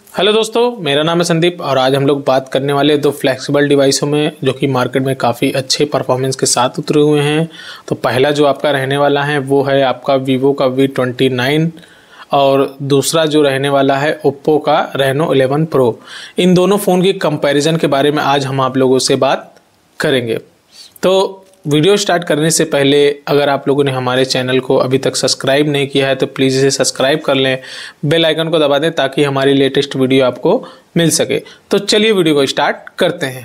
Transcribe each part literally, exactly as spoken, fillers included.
Hello दोस्तों, मेरा नाम है संदीप और आज हम लोग बात करने वाले दो फ्लेक्सिबल डिवाइसों में जो कि मार्केट में काफ़ी अच्छे परफॉर्मेंस के साथ उतरे हुए हैं। तो पहला जो आपका रहने वाला है वो है आपका वीवो का वी ट्वेंटी नाइन और दूसरा जो रहने वाला है ओप्पो का रेनो इलेवन प्रो। इन दोनों फ़ोन की कंपैरिजन के बारे में आज हम आप लोगों से बात करेंगे। तो वीडियो स्टार्ट करने से पहले अगर आप लोगों ने हमारे चैनल को अभी तक सब्सक्राइब नहीं किया है तो प्लीज़ इसे सब्सक्राइब कर लें, बेल आइकन को दबा दें ताकि हमारी लेटेस्ट वीडियो आपको मिल सके। तो चलिए वीडियो को स्टार्ट करते हैं।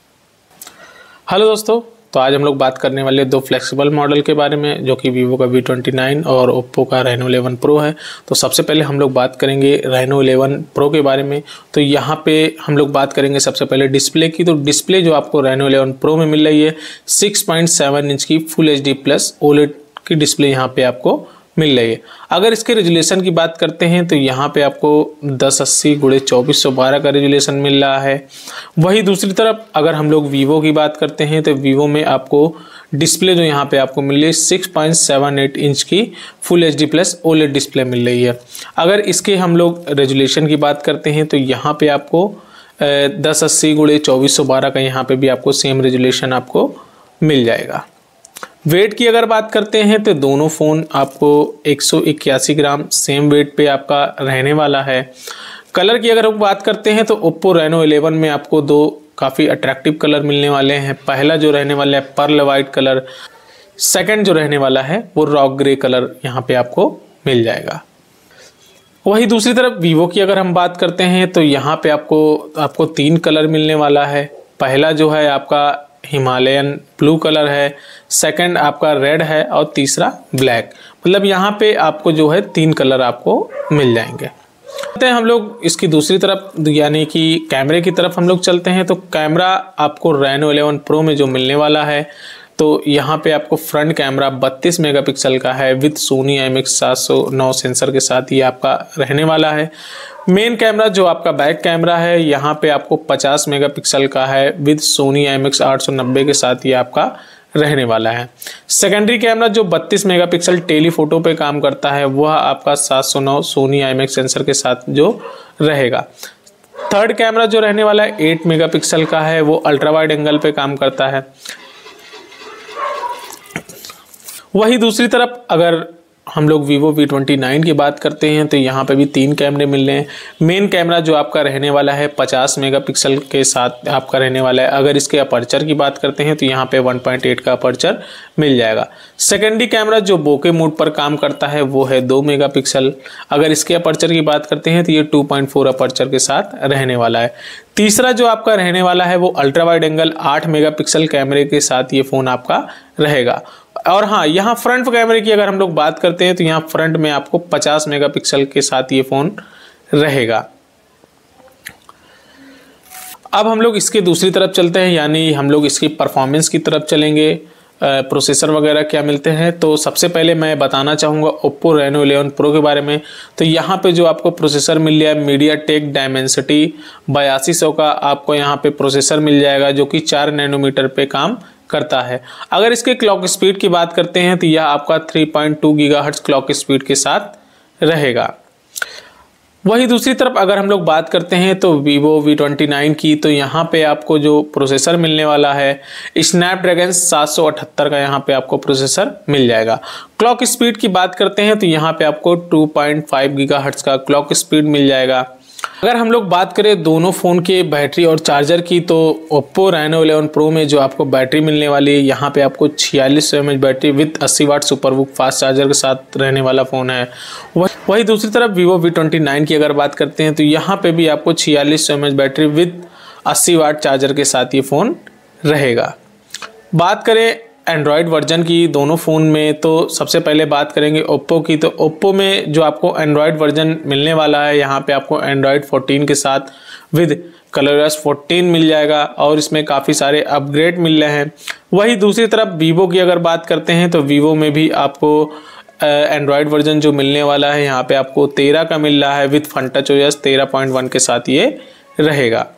हेलो दोस्तों, तो आज हम लोग बात करने वाले दो फ्लेक्सिबल मॉडल के बारे में जो कि वीवो का वी ट्वेंटी नाइन और ओप्पो का रेनो इलेवन प्रो है। तो सबसे पहले हम लोग बात करेंगे रेनो इलेवन प्रो के बारे में। तो यहाँ पे हम लोग बात करेंगे सबसे पहले डिस्प्ले की। तो डिस्प्ले जो आपको रेनो इलेवन प्रो में मिल रही है सिक्स पॉइंट सेवन इंच की full H D plus OLED की डिस्प्ले यहाँ पे आपको मिल रही है। अगर इसके रेजुलेशन की बात करते हैं तो यहाँ पे आपको दस अस्सी गुणे चौबीस सौ बारह का रेजुलेशन मिल रहा है। वही दूसरी तरफ अगर हम लोग वीवो की बात करते हैं तो वीवो में आपको डिस्प्ले जो यहाँ पे आपको मिल रही है six point seven eight inch की full H D plus OLED display मिल रही है। अगर इसके हम लोग रेजुलेशन की बात करते हैं तो यहाँ पे आपको दस अस्सी गुणे चौबीस सौ बारह का यहाँ पे भी आपको सेम रेजुलेशन आपको मिल जाएगा। वेट की अगर बात करते हैं तो दोनों फ़ोन आपको एक सौ इक्यासी ग्राम सेम वेट पे आपका रहने वाला है। कलर की अगर हम बात करते हैं तो ओप्पो रेनो इलेवन में आपको दो काफ़ी अट्रैक्टिव कलर मिलने वाले हैं। पहला जो रहने वाला है पर्ल वाइट कलर, सेकंड जो रहने वाला है वो रॉक ग्रे कलर यहाँ पे आपको मिल जाएगा। वही दूसरी तरफ वीवो की अगर हम बात करते हैं तो यहाँ पे आपको आपको तीन कलर मिलने वाला है। पहला जो है आपका हिमालयन ब्लू कलर है, सेकंड आपका रेड है और तीसरा ब्लैक। मतलब यहाँ पे आपको जो है तीन कलर आपको मिल जाएंगे। चलते हैं हम लोग इसकी दूसरी तरफ यानी कि कैमरे की तरफ हम लोग चलते हैं। तो कैमरा आपको रेनो इलेवन प्रो में जो मिलने वाला है तो यहाँ पे आपको फ्रंट कैमरा बत्तीस मेगापिक्सल का है with Sony I M X सात सौ नौ सेंसर के साथ ये आपका रहने वाला है। मेन कैमरा जो आपका बैक कैमरा है यहाँ पे आपको पचास मेगापिक्सल का है with Sony I M X आठ सौ नब्बे के साथ ये आपका रहने वाला है। सेकेंडरी कैमरा जो बत्तीस मेगापिक्सल टेलीफोटो पे काम करता है वह आपका सात सौ नौ Sony I M X sensor के साथ जो रहेगा। थर्ड कैमरा जो रहने वाला है आठ मेगापिक्सल का है, वो अल्ट्रा वाइड एंगल पे काम करता है। वही दूसरी तरफ अगर हम लोग वीवो वी ट्वेंटी नाइन की बात करते हैं तो यहाँ पे भी तीन कैमरे मिल रहे हैं। मेन कैमरा जो आपका रहने वाला है पचास मेगापिक्सल के साथ आपका रहने वाला है। अगर इसके अपर्चर की बात करते हैं तो यहाँ पे वन पॉइंट एट का अपर्चर मिल जाएगा। सेकेंडरी कैमरा जो बोके मोड पर काम करता है वो है दो मेगापिक्सल। अगर इसके अपर्चर की बात करते हैं तो ये टू पॉइंट फोर अपर्चर के साथ रहने वाला है। तीसरा जो आपका रहने वाला है वो अल्ट्रा वाइड एंगल आठ मेगापिक्सल कैमरे के साथ ये फ़ोन आपका रहेगा। और हाँ, यहाँ फ्रंट कैमरे की अगर हम लोग बात करते हैं तो यहाँ फ्रंट में आपको पचास मेगापिक्सल के साथ ये फ़ोन रहेगा। अब हम लोग इसके दूसरी तरफ चलते हैं यानी हम लोग इसकी परफॉर्मेंस की तरफ चलेंगे। प्रोसेसर वगैरह क्या मिलते हैं तो सबसे पहले मैं बताना चाहूँगा ओप्पो रेनो इलेवन प्रो के बारे में। तो यहाँ पे जो आपको प्रोसेसर मिल रहा है मीडियाटेक डायमेंसिटी बयासी सौ का आपको यहाँ पे प्रोसेसर मिल जाएगा जो कि चार नैनोमीटर पे काम करता है। अगर इसके क्लॉक स्पीड की बात करते हैं तो यह आपका three point two gigahertz clock speed के साथ रहेगा। वही दूसरी तरफ अगर हम लोग बात करते हैं तो वीवो वी ट्वेंटी नाइन की तो यहाँ पे आपको जो प्रोसेसर मिलने वाला है स्नैपड्रैगन सात सौ अठहत्तर का यहाँ पे आपको प्रोसेसर मिल जाएगा। क्लॉक स्पीड की बात करते हैं तो यहाँ पे आपको टू पॉइंट फाइव गीगाहर्ट्ज का क्लॉक स्पीड मिल जाएगा। अगर हम लोग बात करें दोनों फ़ोन के बैटरी और चार्जर की तो ओप्पो रेनो इलेवन प्रो में जो आपको बैटरी मिलने वाली है यहाँ पे आपको छियालीस सौ एम एच बैटरी विद अस्सी वाट सुपरबुक फास्ट चार्जर के साथ रहने वाला फ़ोन है। वही दूसरी तरफ वीवो वी ट्वेंटी नाइन की अगर बात करते हैं तो यहाँ पे भी आपको छियालीस सौ एम एच बैटरी विद अस्सी वाट चार्जर के साथ ये फ़ोन रहेगा। बात करें एंड्रॉयड वर्जन की दोनों फ़ोन में तो सबसे पहले बात करेंगे ओप्पो की। तो ओप्पो में जो आपको एंड्रॉयड वर्जन मिलने वाला है यहाँ पे आपको एंड्रॉयड फोर्टीन के साथ विद कलरलेस फोर्टीन मिल जाएगा और इसमें काफ़ी सारे अपग्रेड मिल रहे हैं। वही दूसरी तरफ वीवो की अगर बात करते हैं तो वीवो में भी आपको एंड्रॉयड वर्जन जो मिलने वाला है यहाँ पे आपको तेरह का मिल रहा है विद फन टच ओएस तेरह पॉइंट वन के साथ ये रहेगा।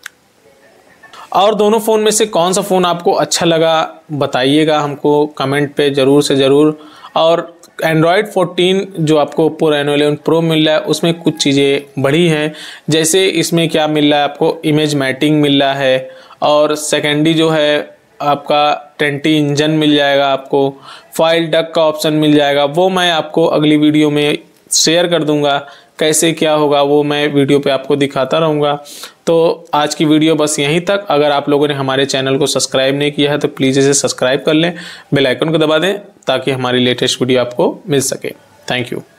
और दोनों फ़ोन में से कौन सा फ़ोन आपको अच्छा लगा बताइएगा हमको कमेंट पे ज़रूर से ज़रूर। और एंड्रॉयड फोर्टीन जो आपको ओप्पो रेनो इलेवन प्रो मिल रहा है उसमें कुछ चीज़ें बढ़ी हैं। जैसे इसमें क्या मिल रहा है आपको, इमेज मैटिंग मिल रहा है, और सेकेंडरी जो है आपका ट्वेंटी इंजन मिल जाएगा आपको, फाइल डक का ऑप्शन मिल जाएगा। वो मैं आपको अगली वीडियो में शेयर कर दूंगा, कैसे क्या होगा वो मैं वीडियो पे आपको दिखाता रहूँगा। तो आज की वीडियो बस यहीं तक। अगर आप लोगों ने हमारे चैनल को सब्सक्राइब नहीं किया है तो प्लीज़ इसे सब्सक्राइब कर लें, बेल आइकन को दबा दें ताकि हमारी लेटेस्ट वीडियो आपको मिल सके। Thank you.